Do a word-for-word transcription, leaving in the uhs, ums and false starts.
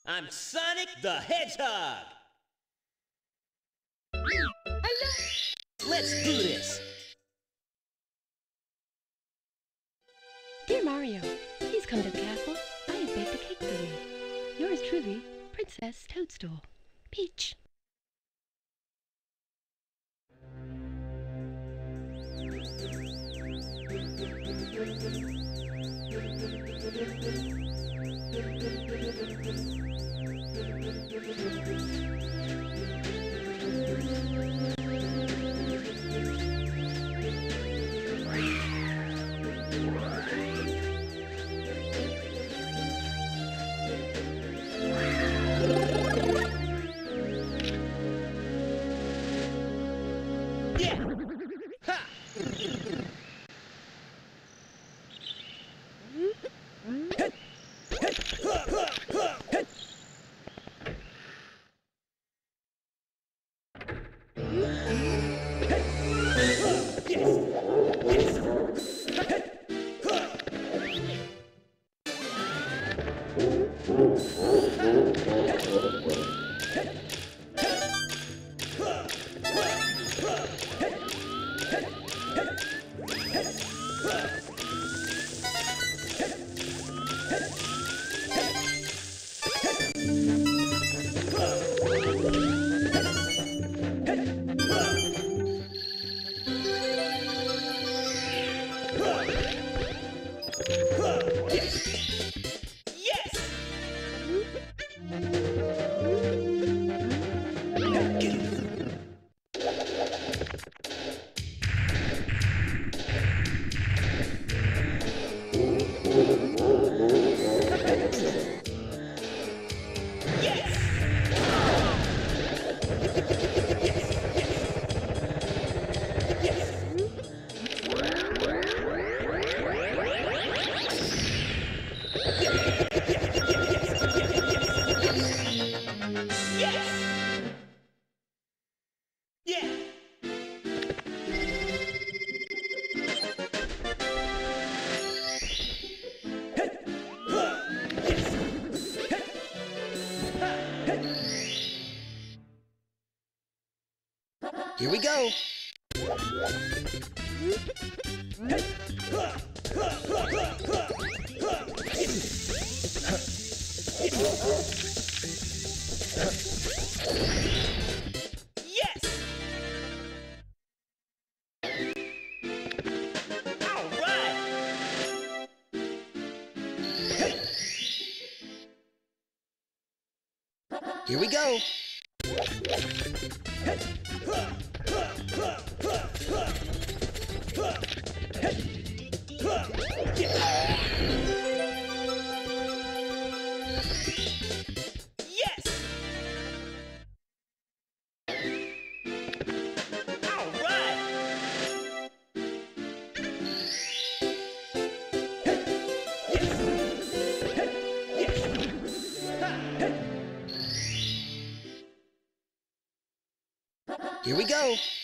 I'm Sonic the Hedgehog! Let's do this! Dear Mario, please come to the castle. I have baked a cake for you. Yours truly, Princess Toadstool. Peach. Here we go! Yes! All right! Here we go! Yes! All right! Here we go!